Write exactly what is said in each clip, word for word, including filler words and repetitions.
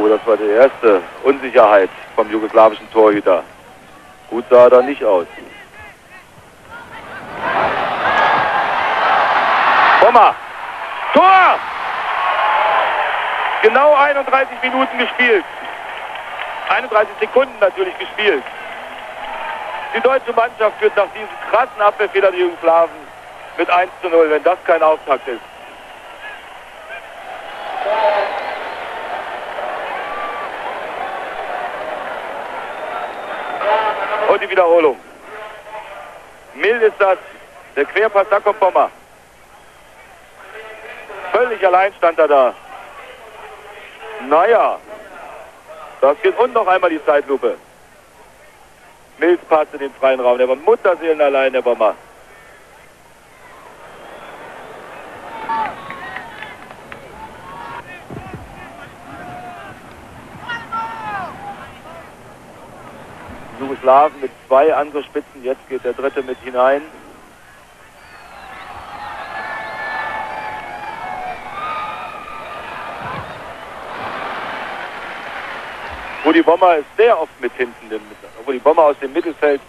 das war die erste Unsicherheit vom jugoslawischen Torhüter. Gut sah er da nicht aus. Bommer! Tor! Genau einunddreißig Minuten gespielt. einunddreißig Sekunden natürlich gespielt. Die deutsche Mannschaft führt nach diesem krassen Abwehrfehler der Jugoslawen mit eins zu null, wenn das kein Auftakt ist. Und die Wiederholung. Mild ist das, der Querpass, da kommt Bommer. Völlig allein stand er da. Naja, das geht. Und noch einmal die Zeitlupe. Mills Pass in den freien Raum, der war Mutterseelen allein, der Bomber. Jugoslawen mit zwei Angriffsspitzen, jetzt geht der dritte mit hinein. Rudi Bommer ist sehr oft mit hinten, Rudi Bommer aus dem Mittelfeld.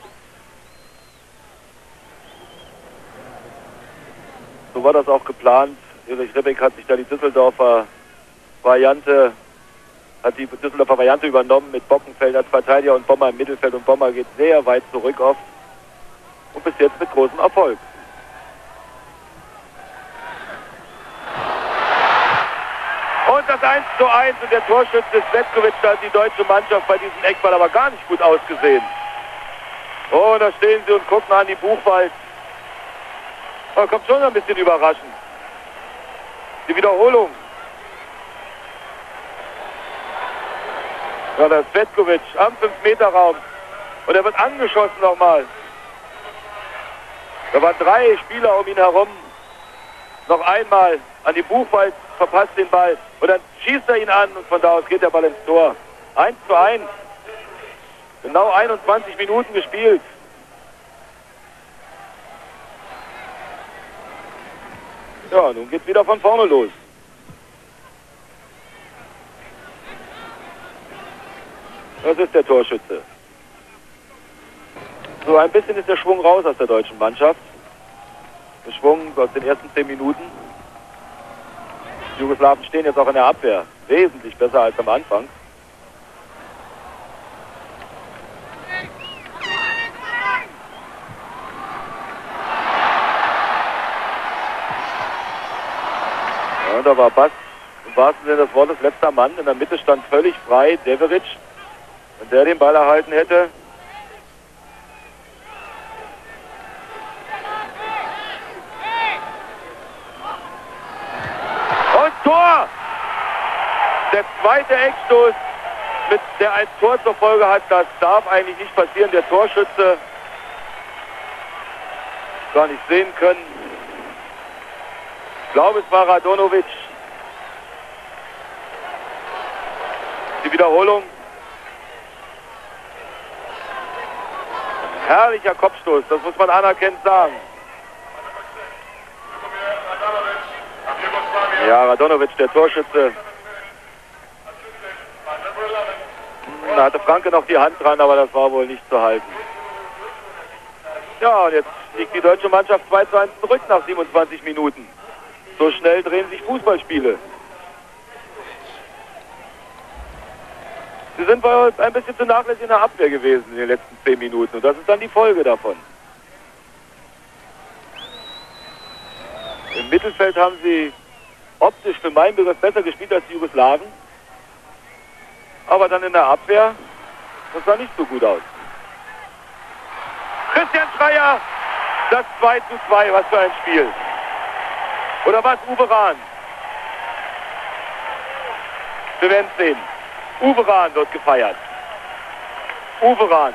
So war das auch geplant. Erich Ribbeck hat sich da die Düsseldorfer Variante, hat die Düsseldorfer Variante übernommen mit Bockenfeld als Verteidiger und Bommer im Mittelfeld, und Bommer geht sehr weit zurück oft und bis jetzt mit großem Erfolg. Und das eins zu eins, und der Torschütze ist Svetkovic. Da hat die deutsche Mannschaft bei diesem Eckball aber gar nicht gut ausgesehen. Oh, da stehen sie und gucken an die Buchwald. Da kommt schon ein bisschen überraschend. Die Wiederholung. Ja, das ist Svetkovic am fünf Meter Raum. Und er wird angeschossen nochmal. Da waren drei Spieler um ihn herum. Noch einmal an die Buchwald, verpasst den Ball. Und dann schießt er ihn an und von da aus geht der Ball ins Tor. eins zu eins. Genau einundzwanzig Minuten gespielt. Ja, nun geht's wieder von vorne los. Das ist der Torschütze. So ein bisschen ist der Schwung raus aus der deutschen Mannschaft. Der Schwung aus den ersten zehn Minuten. Die Jugoslawen stehen jetzt auch in der Abwehr wesentlich besser als am Anfang. Ja, da war Bass im wahrsten Sinne des Wortes letzter Mann. In der Mitte stand völlig frei Deveric. Wenn der den Ball erhalten hätte. Und Tor! Der zweite Eckstoß, mit der ein Tor zur Folge hat, das darf eigentlich nicht passieren. Der Torschütze gar nicht sehen können. Ich glaube, es war Radonovic. Die Wiederholung. Herrlicher Kopfstoß, das muss man anerkennend sagen. Ja, Radonovic, der Torschütze. Da hatte Franke noch die Hand dran, aber das war wohl nicht zu halten. Ja, und jetzt liegt die deutsche Mannschaft zwei zu eins zurück nach siebenundzwanzig Minuten. So schnell drehen sich Fußballspiele. Sie sind bei uns ein bisschen zu nachlässig in der Abwehr gewesen in den letzten zehn Minuten. Und das ist dann die Folge davon. Im Mittelfeld haben sie optisch für meinen Begriff besser gespielt als die Jugoslawen. Aber dann in der Abwehr, das sah nicht so gut aus. Christian Schreier, das zwei zu zwei, was für ein Spiel. Oder was, Uwe Rahn? Wir werden es sehen. Uwe Rahn wird gefeiert. Uwe Rahn.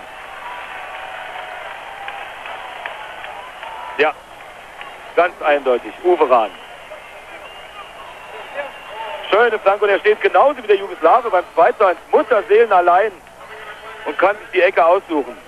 Ja, ganz eindeutig. Uwe Rahn. Schöne Flanke, und er steht genauso wie der Jugoslawe beim zwei zu eins Mutterseelen allein und kann sich die Ecke aussuchen.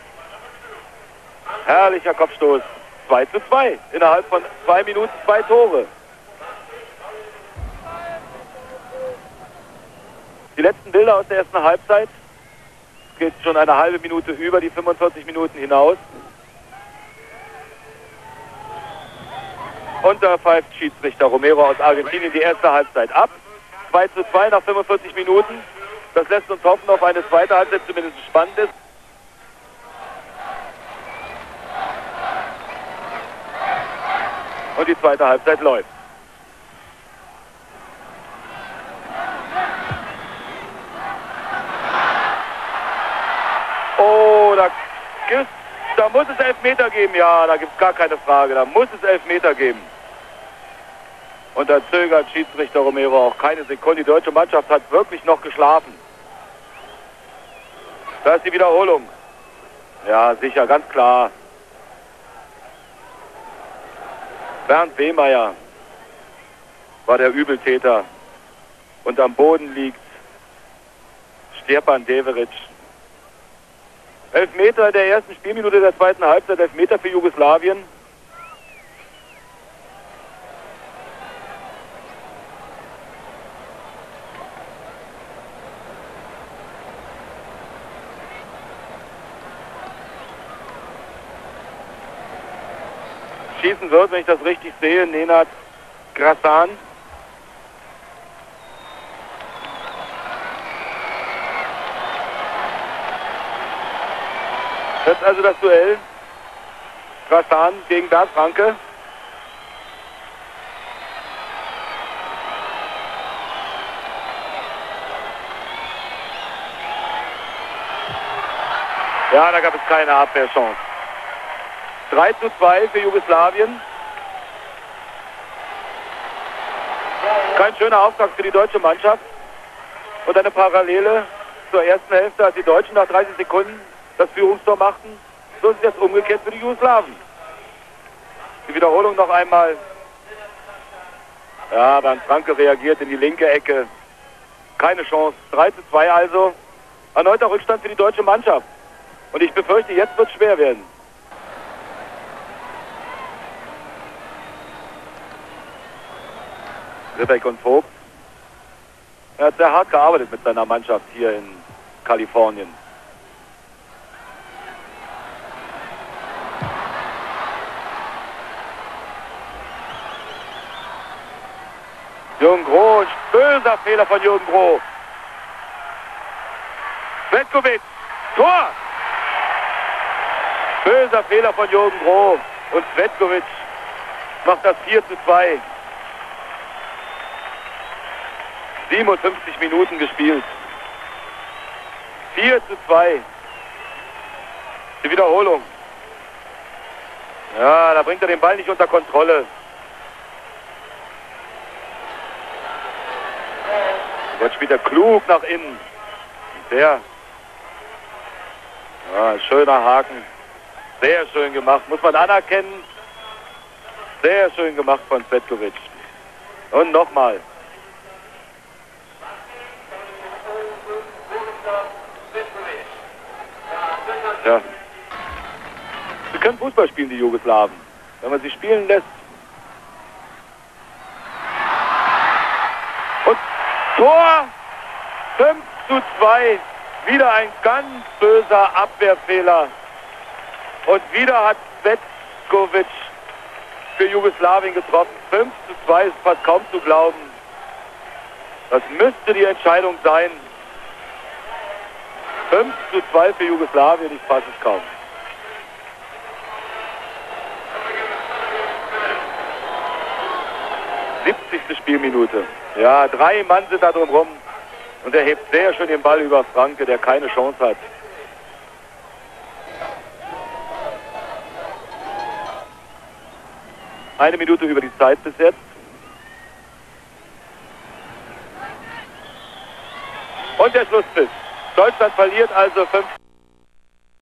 Herrlicher Kopfstoß. zwei zu zwei. Innerhalb von zwei Minuten zwei Tore. Die Die letzten Bilder aus der ersten Halbzeit. Es geht schon eine halbe Minute über die fünfundvierzig Minuten hinaus. Und da pfeift Schiedsrichter Romero aus Argentinien die erste Halbzeit ab. zwei zu zwei nach fünfundvierzig Minuten. Das lässt uns hoffen auf eine zweite Halbzeit, zumindest spannend ist. Und die zweite Halbzeit läuft. Oh, da gibt's, da muss es Elfmeter geben. Ja, da gibt es gar keine Frage. Da muss es Elfmeter geben. Und da zögert Schiedsrichter Romero auch keine Sekunde. Die deutsche Mannschaft hat wirklich noch geschlafen. Da ist die Wiederholung. Ja, sicher, ganz klar. Bernd Wehmeier war der Übeltäter. Und am Boden liegt Stjepan Deverić. Elfmeter der ersten Spielminute der zweiten Halbzeit. Elfmeter für Jugoslawien. Schießen wird, wenn ich das richtig sehe, Nenad Grasan. Jetzt also das Duell. Grasan gegen Bernd Franke. Ja, da gab es keine Abwehrchance. drei zu zwei für Jugoslawien. Kein schöner Auftakt für die deutsche Mannschaft. Und eine Parallele zur ersten Hälfte, als die Deutschen nach dreißig Sekunden das Führungstor machten. So ist es jetzt umgekehrt für die Jugoslawen. Die Wiederholung noch einmal. Ja, Bernd Franke reagiert in die linke Ecke. Keine Chance. drei zu zwei also. Erneuter Rückstand für die deutsche Mannschaft. Und ich befürchte, jetzt wird es schwer werden. Ribbeck und Vogt. Er hat sehr hart gearbeitet mit seiner Mannschaft hier in Kalifornien. Jürgen Groh, böser Fehler von Jürgen Groh. Cvetkovic, Tor! Böser Fehler von Jürgen Groh. Und Cvetkovic macht das vier zu zwei. siebenundfünfzig Minuten gespielt. vier zu zwei. Die Wiederholung. Ja, da bringt er den Ball nicht unter Kontrolle. Jetzt spielt er klug nach innen. Der. Ja, schöner Haken. Sehr schön gemacht. Muss man anerkennen. Sehr schön gemacht von Cvetkovic. Und nochmal. Ja. Sie können Fußball spielen, die Jugoslawen. Wenn man sie spielen lässt. Und Tor! fünf zu zwei. Wieder ein ganz böser Abwehrfehler. Und wieder hat Cvetkovic für Jugoslawien getroffen. fünf zu zwei ist fast kaum zu glauben. Das müsste die Entscheidung sein. fünf zu zwei für Jugoslawien, ich fasse es kaum. siebzigste Spielminute. Ja, drei Mann sind da drum rum. Und er hebt sehr schön den Ball über Franke, der keine Chance hat. Eine Minute über die Zeit bis jetzt. Und der Schlusspfiff. Deutschland verliert also fünf